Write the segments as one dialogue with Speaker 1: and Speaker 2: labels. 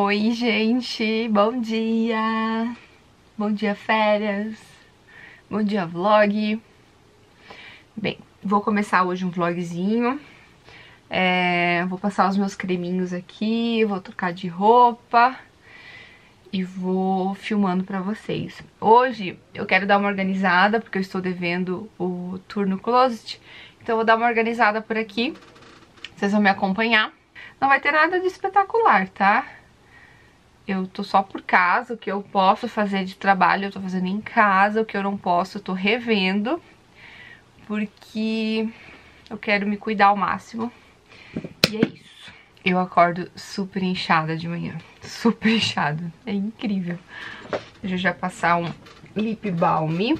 Speaker 1: Oi, gente, bom dia! Bom dia, férias! Bom dia, vlog! Bem, vou começar hoje um vlogzinho. Vou passar os meus creminhos aqui, vou trocar de roupa e vou filmando pra vocês. Hoje eu quero dar uma organizada, porque eu estou devendo o tour no closet, então eu vou dar uma organizada por aqui. Vocês vão me acompanhar. Não vai ter nada de espetacular, tá? Eu tô só por casa, o que eu posso fazer de trabalho eu tô fazendo em casa, o que eu não posso eu tô revendo, porque eu quero me cuidar ao máximo. E é isso. Eu acordo super inchada de manhã, super inchada, é incrível. Deixa eu já passar um lip balm.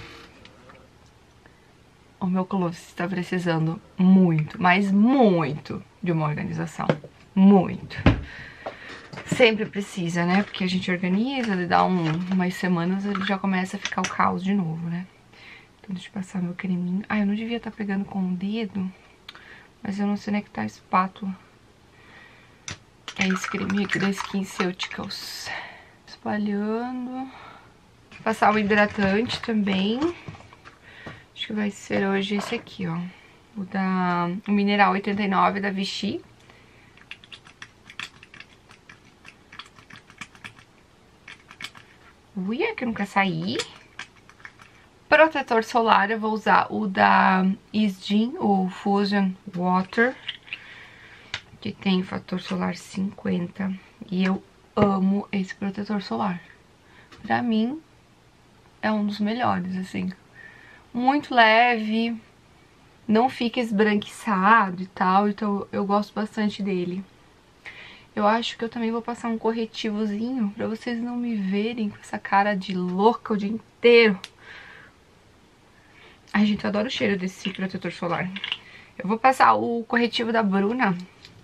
Speaker 1: O meu closet está precisando muito, mas muito de uma organização, muito. Sempre precisa, né? Porque a gente organiza, ele dá umas semanas, ele já começa a ficar o caos de novo, né? Então deixa eu passar meu creminho. Ah, eu não devia estar pegando com o dedo, mas eu não sei onde é que tá a espátula. É esse creminho aqui da SkinCeuticals. Espalhando. Vou passar o hidratante também. Acho que vai ser hoje esse aqui, ó. O Mineral 89 da Vichy. Uia, que não quer sair. Protetor solar, eu vou usar o da Isdin, o Fusion Water, que tem fator solar 50. E eu amo esse protetor solar. Pra mim, é um dos melhores, assim. Muito leve, não fica esbranquiçado e tal, então eu gosto bastante dele. Eu acho que eu também vou passar um corretivozinho pra vocês não me verem com essa cara de louca o dia inteiro. Ai, gente, eu adoro o cheiro desse protetor solar. Eu vou passar o corretivo da Bruna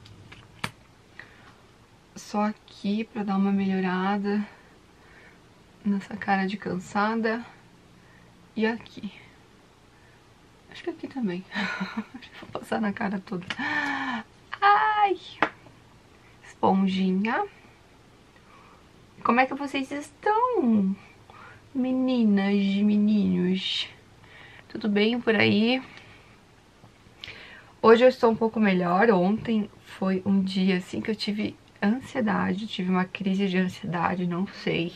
Speaker 1: só aqui pra dar uma melhorada nessa cara de cansada. E aqui. Acho que aqui também. Vou passar na cara toda. Ai! Esponjinha. Como é que vocês estão, meninas e meninos? Tudo bem por aí? Hoje eu estou um pouco melhor. Ontem foi um dia assim que eu tive ansiedade, tive uma crise de ansiedade, não sei.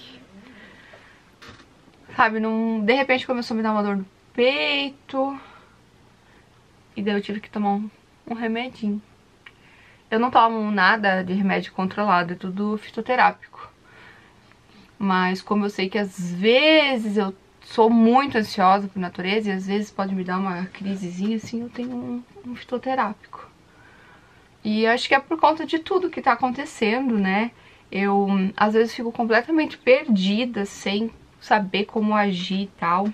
Speaker 1: Sabe, de repente começou a me dar uma dor no peito. E daí eu tive que tomar um remedinho. Eu não tomo nada de remédio controlado, é tudo fitoterápico. Mas como eu sei que às vezes eu sou muito ansiosa por natureza e às vezes pode me dar uma crisezinha, assim, eu tenho um fitoterápico. E acho que é por conta de tudo que tá acontecendo, né? Eu às vezes fico completamente perdida, sem saber como agir e tal.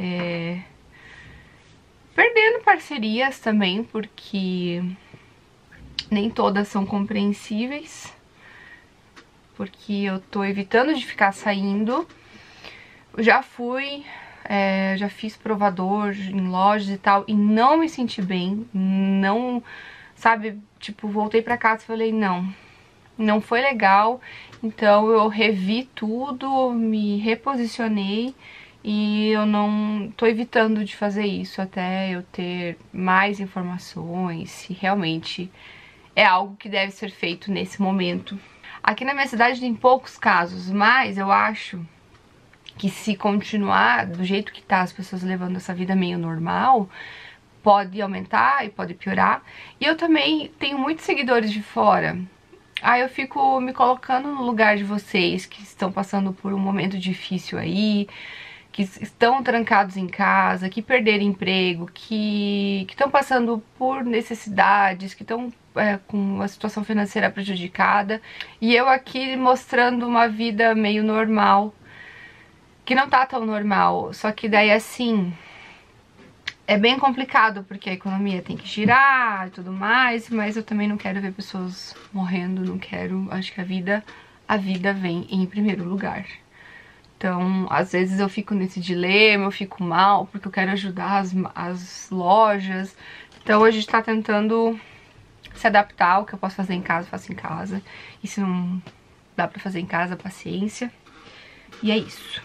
Speaker 1: Perdendo parcerias também, porque nem todas são compreensíveis, porque eu tô evitando de ficar saindo. Eu já fui, já fiz provador em lojas e tal, e não me senti bem, não, sabe, tipo, voltei pra casa e falei, não foi legal, então eu revi tudo, me reposicionei, e eu não tô evitando de fazer isso até eu ter mais informações, se realmente é algo que deve ser feito nesse momento. Aqui na minha cidade tem poucos casos, mas eu acho que se continuar do jeito que tá, as pessoas levando essa vida meio normal, pode aumentar e pode piorar. E eu também tenho muitos seguidores de fora. Aí eu fico me colocando no lugar de vocês que estão passando por um momento difícil aí, que estão trancados em casa, que perderam emprego, que estão passando por necessidades, que estão com a situação financeira prejudicada, e eu aqui mostrando uma vida meio normal, que não tá tão normal, só que daí assim, é bem complicado, porque a economia tem que girar e tudo mais, mas eu também não quero ver pessoas morrendo, não quero, acho que a vida vem em primeiro lugar. Então, às vezes eu fico nesse dilema, eu fico mal, porque eu quero ajudar as lojas. Então a gente tá tentando se adaptar, o que eu posso fazer em casa, eu faço em casa. E se não dá pra fazer em casa, paciência. E é isso.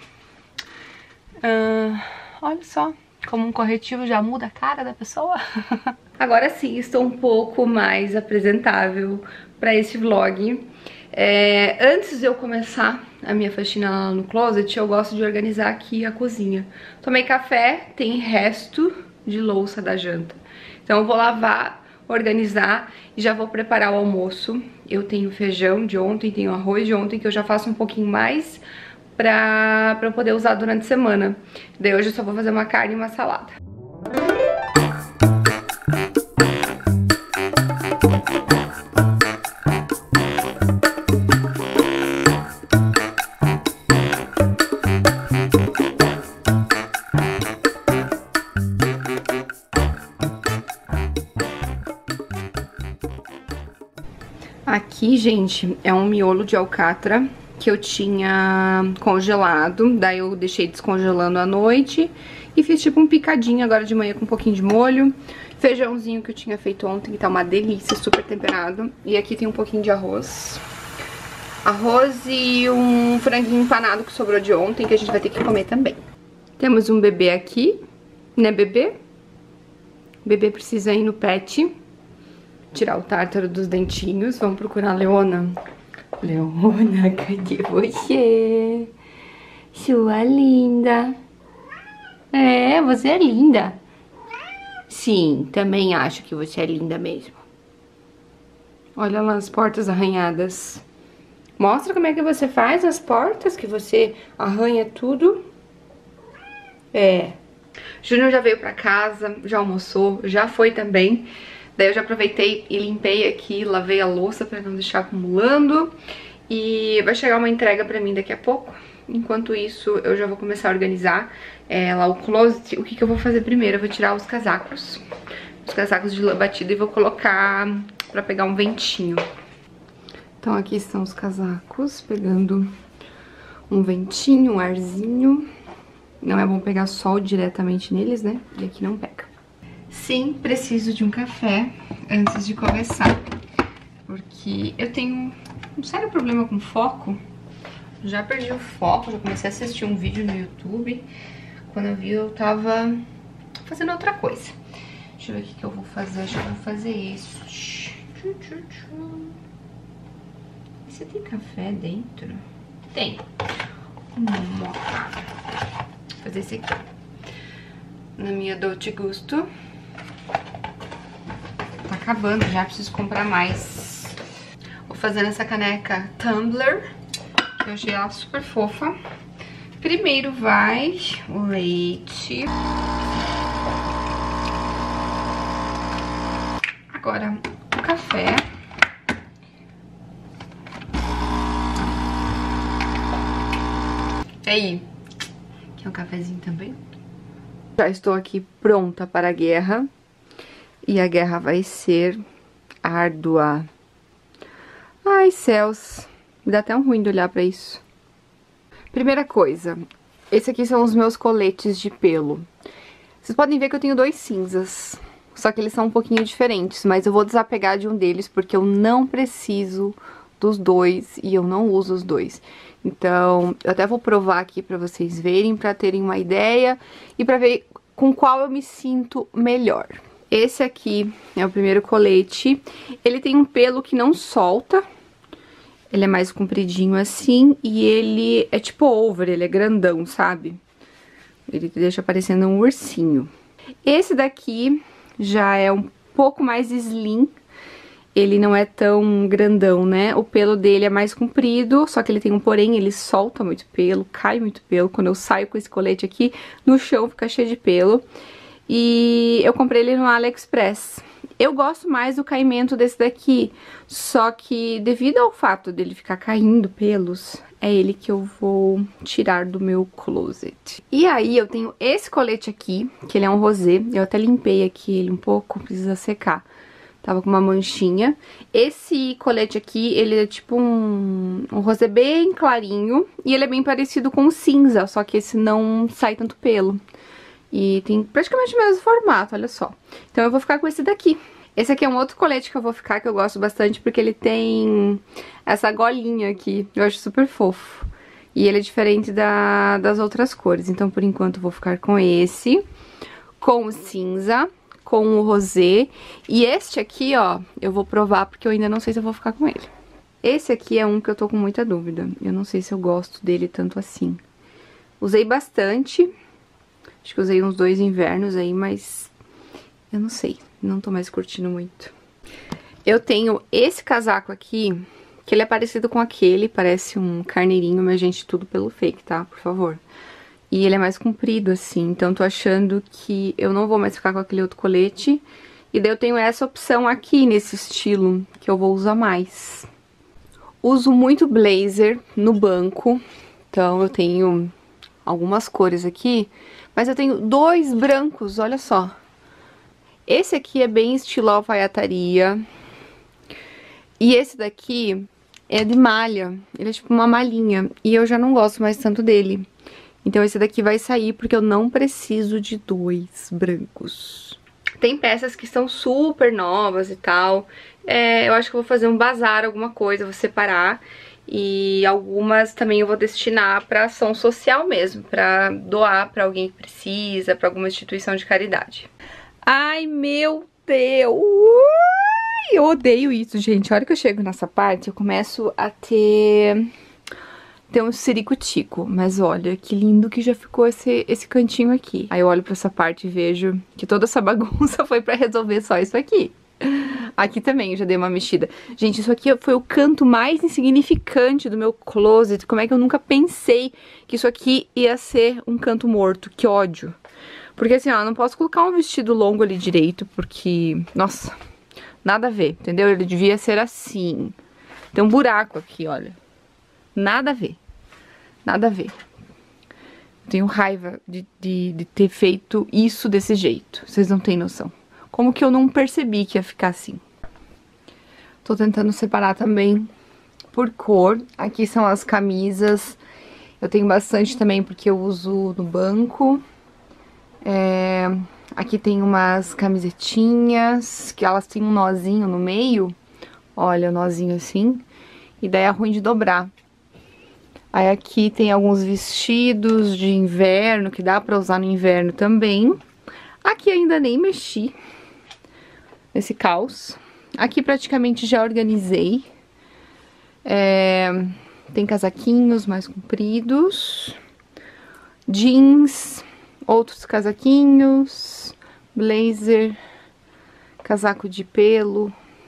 Speaker 1: Olha só, como um corretivo já muda a cara da pessoa. Agora sim, estou um pouco mais apresentável pra esse vlog. Antes de eu começar a minha faxina lá no closet, eu gosto de organizar aqui a cozinha. Tomei café, tem resto de louça da janta. Então eu vou lavar, organizar e já vou preparar o almoço. Eu tenho feijão de ontem, tenho arroz de ontem, que eu já faço um pouquinho mais pra eu poder usar durante a semana. Daí hoje eu só vou fazer uma carne e uma salada. Aqui, gente, é um miolo de alcatra que eu tinha congelado, daí eu deixei descongelando à noite e fiz tipo um picadinho agora de manhã com um pouquinho de molho. Feijãozinho que eu tinha feito ontem, que tá uma delícia, super temperado. E aqui tem um pouquinho de arroz. Arroz e um franguinho empanado que sobrou de ontem, que a gente vai ter que comer também. Temos um bebê aqui, né, bebê? O bebê precisa ir no pet. Tirar o tártaro dos dentinhos. Vamos procurar a Leona. Leona, cadê você? Sua linda. Você é linda. Sim, também acho que você é linda mesmo. Olha lá as portas arranhadas. Mostra como é que você faz as portas, que você arranha tudo. Júnior já veio pra casa, já almoçou, já foi também. Daí eu já aproveitei e limpei aqui, lavei a louça pra não deixar acumulando. E vai chegar uma entrega pra mim daqui a pouco. Enquanto isso, eu já vou começar a organizar lá o closet. O que eu vou fazer primeiro? Eu vou tirar os casacos de lã batida e vou colocar pra pegar um ventinho. Então aqui estão os casacos, pegando um ventinho, um arzinho. Não é bom pegar sol diretamente neles, né? E aqui não pega. Sim, preciso de um café antes de começar, porque eu tenho um sério problema com foco. Já perdi o foco, já comecei a assistir um vídeo no YouTube. Quando eu vi, eu tava fazendo outra coisa. Deixa eu ver o que eu vou fazer. Acho que eu vou fazer isso. Você tem café dentro? Tem. Vou fazer esse aqui. Na minha Dolce Gusto. Tá acabando já, preciso comprar mais. Vou fazer nessa caneca Tumbler, que eu achei ela super fofa. Primeiro vai o leite. Agora o café. E aí? Quer um cafezinho também? Já estou aqui pronta para a guerra. E a guerra vai ser árdua. Ai, céus. Me dá até um ruim de olhar pra isso. Primeira coisa. Esses aqui são os meus coletes de pelo. Vocês podem ver que eu tenho dois cinzas. Só que eles são um pouquinho diferentes. Mas eu vou desapegar de um deles porque eu não preciso dos dois. E eu não uso os dois. Então, eu até vou provar aqui pra vocês verem, pra terem uma ideia. E pra ver com qual eu me sinto melhor. Esse aqui é o primeiro colete. Ele tem um pelo que não solta. Ele é mais compridinho assim. E ele é tipo over, ele é grandão, sabe? Ele deixa parecendo um ursinho. Esse daqui já é um pouco mais slim. Ele não é tão grandão, né? O pelo dele é mais comprido, só que ele tem um porém, ele solta muito pelo, cai muito pelo. Quando eu saio com esse colete aqui, no chão fica cheio de pelo. E eu comprei ele no AliExpress. Eu gosto mais do caimento desse daqui, só que devido ao fato dele ficar caindo pelos, é ele que eu vou tirar do meu closet. E aí eu tenho esse colete aqui, que ele é um rosé, eu até limpei aqui ele um pouco, precisa secar. Tava com uma manchinha. Esse colete aqui, ele é tipo um rosé bem clarinho, e ele é bem parecido com o cinza, só que esse não sai tanto pelo. E tem praticamente o mesmo formato, olha só. Então eu vou ficar com esse daqui. Esse aqui é um outro colete que eu vou ficar, que eu gosto bastante, porque ele tem essa golinha aqui. Eu acho super fofo. E ele é diferente das outras cores. Então, por enquanto, eu vou ficar com esse, com o cinza, com o rosé. E este aqui, ó, eu vou provar, porque eu ainda não sei se eu vou ficar com ele. Esse aqui é um que eu tô com muita dúvida. Eu não sei se eu gosto dele tanto assim. Usei bastante. Acho que usei uns 2 invernos aí, mas eu não sei. Não tô mais curtindo muito. Eu tenho esse casaco aqui, que ele é parecido com aquele, parece um carneirinho, mas, gente, tudo pelo fake, tá? Por favor. E ele é mais comprido, assim, então tô achando que eu não vou mais ficar com aquele outro colete. E daí eu tenho essa opção aqui, nesse estilo, que eu vou usar mais. Uso muito blazer no banco, então eu tenho algumas cores aqui, mas eu tenho 2 brancos, olha só. Esse aqui é bem estilo alfaiataria. E esse daqui é de malha. Ele é tipo uma malhinha. E eu já não gosto mais tanto dele. Então esse daqui vai sair porque eu não preciso de 2 brancos. Tem peças que são super novas e tal. Eu acho que eu vou fazer um bazar, alguma coisa, vou separar. E algumas também eu vou destinar pra ação social mesmo. Pra doar pra alguém que precisa, pra alguma instituição de caridade. Ai, meu Deus! Eu odeio isso, gente. A hora que eu chego nessa parte, eu começo a ter um ciricutico. Mas olha, que lindo que já ficou esse cantinho aqui. Aí eu olho pra essa parte e vejo que toda essa bagunça foi pra resolver só isso aqui. Aqui também eu já dei uma mexida. Gente, isso aqui foi o canto mais insignificante do meu closet. Como é que eu nunca pensei que isso aqui ia ser um canto morto? Que ódio. Porque assim, ó, eu não posso colocar um vestido longo ali direito, porque, nossa, nada a ver, entendeu? Ele devia ser assim. Tem um buraco aqui, olha. Nada a ver. Nada a ver. Tenho raiva de ter feito isso desse jeito. Vocês não têm noção. Como que eu não percebi que ia ficar assim? Tô tentando separar também por cor. Aqui são as camisas. Eu tenho bastante também porque eu uso no banco. Aqui tem umas camisetinhas, que elas têm um nozinho no meio. Olha, o nozinho assim. E daí é ruim de dobrar. Aí aqui tem alguns vestidos de inverno, que dá pra usar no inverno também. Aqui ainda nem mexi nesse caos. Aqui praticamente já organizei. Tem casaquinhos mais compridos. Jeans. Outros casaquinhos, blazer, casaco de pelo,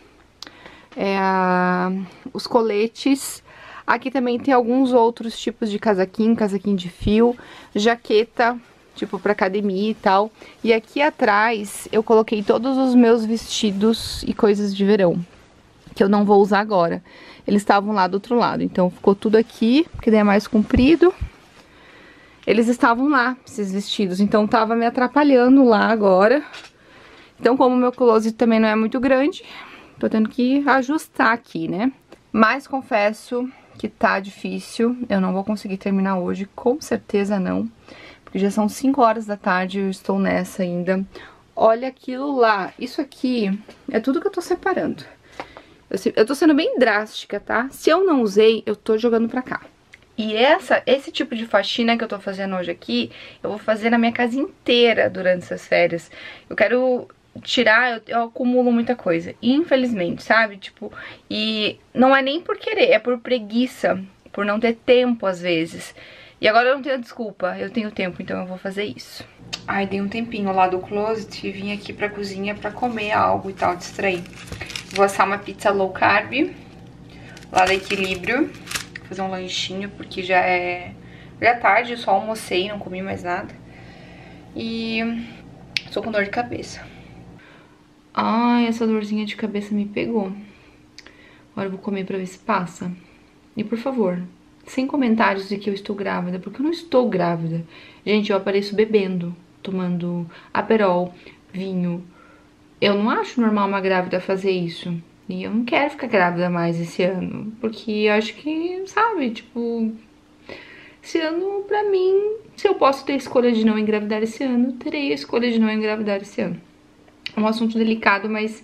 Speaker 1: os coletes. Aqui também tem alguns outros tipos de casaquinho de fio, jaqueta, tipo pra academia e tal. E aqui atrás eu coloquei todos os meus vestidos e coisas de verão, que eu não vou usar agora. Eles estavam lá do outro lado, então ficou tudo aqui, porque daí é mais comprido. Eles estavam lá, esses vestidos, então tava me atrapalhando lá agora. Então, como o meu closet também não é muito grande, tô tendo que ajustar aqui, né? Mas confesso que tá difícil, eu não vou conseguir terminar hoje, com certeza não. Porque já são 5 horas da tarde e eu estou nessa ainda. Olha aquilo lá, isso aqui é tudo que eu tô separando. Eu tô sendo bem drástica, tá? Se eu não usei, eu tô jogando pra cá. E esse tipo de faxina que eu tô fazendo hoje aqui, eu vou fazer na minha casa inteira durante essas férias. Eu quero tirar, eu acumulo muita coisa, infelizmente, sabe? Tipo, e não é nem por querer, é por preguiça, por não ter tempo às vezes. E agora eu não tenho desculpa, eu tenho tempo, então eu vou fazer isso. Ai, dei um tempinho lá do closet e vim aqui pra cozinha pra comer algo e tal, distrair. Vou assar uma pizza low carb, lá da Equilíbrio. Fazer um lanchinho, porque já é tarde, eu só almocei, não comi mais nada. E tô com dor de cabeça. Ai, essa dorzinha de cabeça me pegou. Agora eu vou comer pra ver se passa. E por favor, sem comentários de que eu estou grávida, porque eu não estou grávida. Gente, eu apareço bebendo, tomando Aperol, vinho. Eu não acho normal uma grávida fazer isso. E eu não quero ficar grávida mais esse ano, porque eu acho que, sabe, tipo, esse ano pra mim, se eu posso ter escolha de não engravidar esse ano, terei a escolha de não engravidar esse ano. É um assunto delicado, mas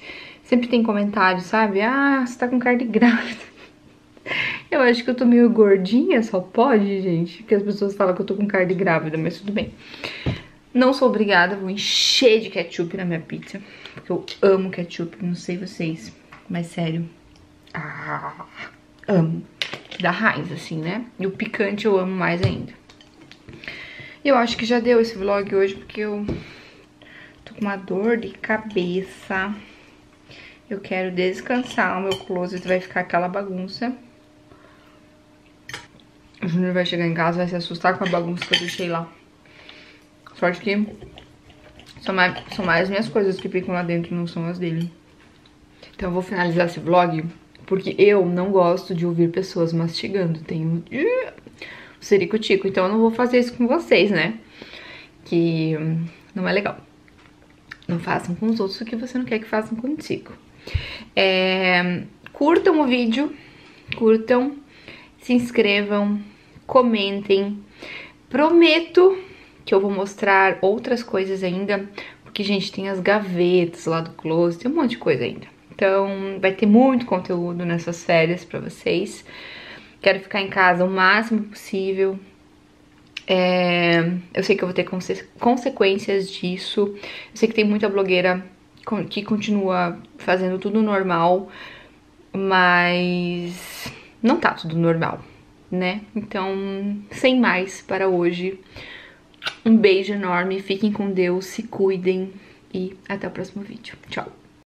Speaker 1: Sempre tem comentários, sabe? Ah, você tá com cara de grávida. Eu acho que eu tô meio gordinha, só pode, gente. Porque as pessoas falam que eu tô com cara de grávida, mas tudo bem. Não sou obrigada, vou encher de ketchup na minha pizza. Porque eu amo ketchup, não sei vocês. Mas sério. Ah, amo. Da Heinz, assim, né? E o picante eu amo mais ainda. Eu acho que já deu esse vlog hoje, porque eu tô com uma dor de cabeça. Eu quero descansar, o meu closet vai ficar aquela bagunça. O Júnior vai chegar em casa, vai se assustar com a bagunça que eu deixei lá. Sorte que são mais minhas coisas que ficam lá dentro, não são as dele. Então eu vou finalizar esse vlog, porque eu não gosto de ouvir pessoas mastigando. Tenho o ciricutico, então eu não vou fazer isso com vocês, né? Que não é legal. Não façam com os outros o que você não quer que façam contigo. Curtam o vídeo, curtam, se inscrevam, comentem. Prometo que eu vou mostrar outras coisas ainda, porque, gente, tem as gavetas lá do closet, tem um monte de coisa ainda. Então, vai ter muito conteúdo nessas férias pra vocês. Quero ficar em casa o máximo possível. Eu sei que eu vou ter consequências disso. Eu sei que tem muita blogueira que continua fazendo tudo normal, mas não tá tudo normal, né? Então, sem mais para hoje. Um beijo enorme, fiquem com Deus, se cuidem e até o próximo vídeo. Tchau!